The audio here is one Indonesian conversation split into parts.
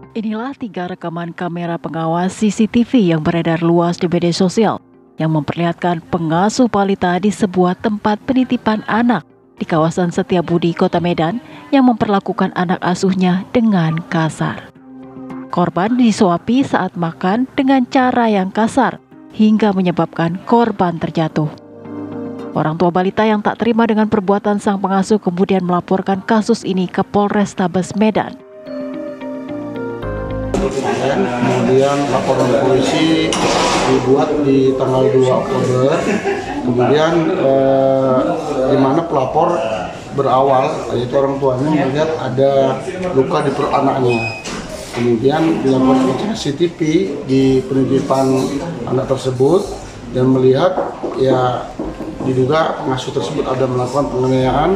Inilah 3 rekaman kamera pengawas CCTV yang beredar luas di media sosial yang memperlihatkan pengasuh balita di sebuah tempat penitipan anak di kawasan Setiabudi, Kota Medan yang memperlakukan anak asuhnya dengan kasar. Korban disuapi saat makan dengan cara yang kasar hingga menyebabkan korban terjatuh. Orang tua balita yang tak terima dengan perbuatan sang pengasuh kemudian melaporkan kasus ini ke Polrestabes Medan. Kemudian laporan polisi dibuat di tanggal 2 Oktober. Kemudian di mana pelapor berawal, yaitu orang tuanya melihat ada luka di perut anaknya. Kemudian dilakukan cek CCTV di penitipan anak tersebut dan melihat ya diduga pengasuh tersebut ada melakukan penganiayaan.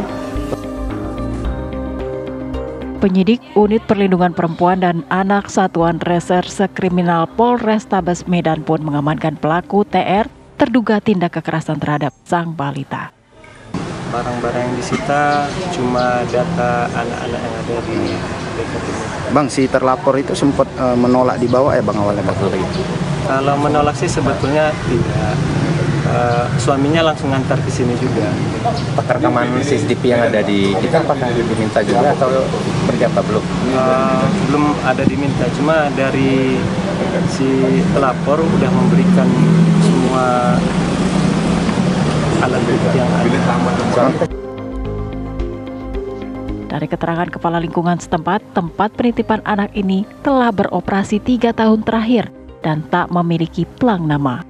Penyidik Unit Perlindungan Perempuan dan Anak Satuan Reserse Kriminal Polrestabes Medan pun mengamankan pelaku TR terduga tindak kekerasan terhadap sang balita. Barang-barang yang disita cuma data anak-anak yang ada di dekat ini. Bang, si terlapor itu sempat menolak dibawa ya Bang awalnya Bang? Kalau menolak sih sebetulnya tidak. Suaminya langsung ngantar ke sini juga. Rekaman CCTV yang ada di kita apakah diminta juga atau berjata belum? Belum ada diminta, cuma dari si pelapor udah memberikan semua alat bukti yang ada. Dari keterangan Kepala Lingkungan setempat, tempat penitipan anak ini telah beroperasi 3 tahun terakhir dan tak memiliki plang nama.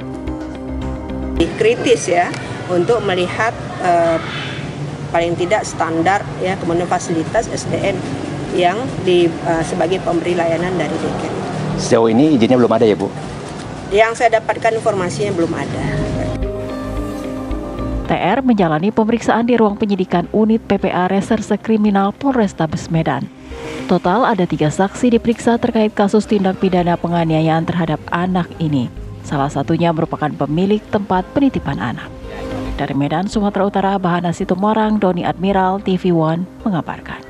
Kritis ya untuk melihat paling tidak standar ya, kemudian fasilitas SDM yang sebagai pemberi layanan dari DKET. Sejauh ini izinnya belum ada ya Bu? Yang saya dapatkan informasinya belum ada. TR menjalani pemeriksaan di ruang penyidikan Unit PPA Reserse Kriminal Polrestabes Medan. Total ada 3 saksi diperiksa terkait kasus tindak pidana penganiayaan terhadap anak ini. Salah satunya merupakan pemilik tempat penitipan anak. Dari Medan, Sumatera Utara, Bahana Situmorang, Doni Admiral, TV One mengabarkan.